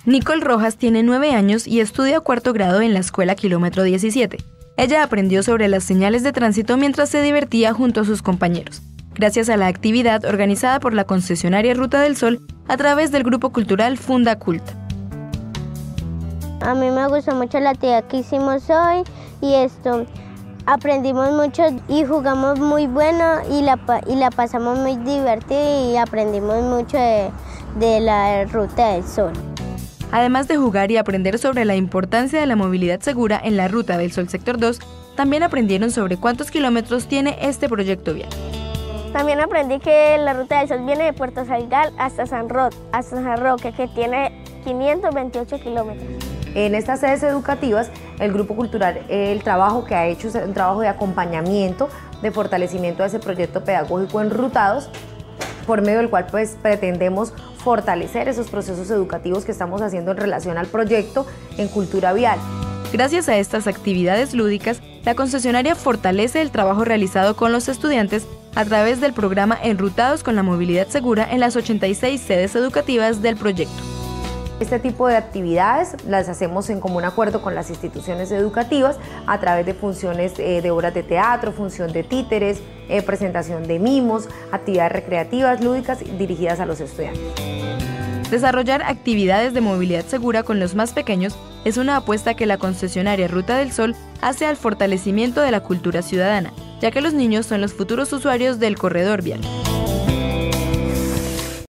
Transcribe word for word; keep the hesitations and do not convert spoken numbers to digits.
Nicole Rojas tiene nueve años y estudia cuarto grado en la escuela Kilómetro diecisiete. Ella aprendió sobre las señales de tránsito mientras se divertía junto a sus compañeros, gracias a la actividad organizada por la concesionaria Ruta del Sol a través del grupo cultural Funda Culta. A mí me gustó mucho la actividad que hicimos hoy y esto, aprendimos mucho y jugamos muy bueno y la, y la pasamos muy divertida y aprendimos mucho de, de la Ruta del Sol. Además de jugar y aprender sobre la importancia de la movilidad segura en la Ruta del Sol Sector dos, también aprendieron sobre cuántos kilómetros tiene este proyecto vial. También aprendí que la Ruta del Sol viene de Puerto Salgal hasta San, Ro hasta San Roque, que tiene quinientos veintiocho kilómetros. En estas sedes educativas, el Grupo Cultural, el trabajo que ha hecho es un trabajo de acompañamiento, de fortalecimiento de ese proyecto pedagógico enrutados, por medio del cual pues pretendemos fortalecer esos procesos educativos que estamos haciendo en relación al proyecto en cultura vial. Gracias a estas actividades lúdicas, la concesionaria fortalece el trabajo realizado con los estudiantes a través del programa Enrutados con la Movilidad Segura en las ochenta y seis sedes educativas del proyecto. Este tipo de actividades las hacemos en común acuerdo con las instituciones educativas a través de funciones eh, de obras de teatro, función de títeres, eh, presentación de mimos, actividades recreativas, lúdicas dirigidas a los estudiantes. Desarrollar actividades de movilidad segura con los más pequeños es una apuesta que la concesionaria Ruta del Sol hace al fortalecimiento de la cultura ciudadana, ya que los niños son los futuros usuarios del corredor vial.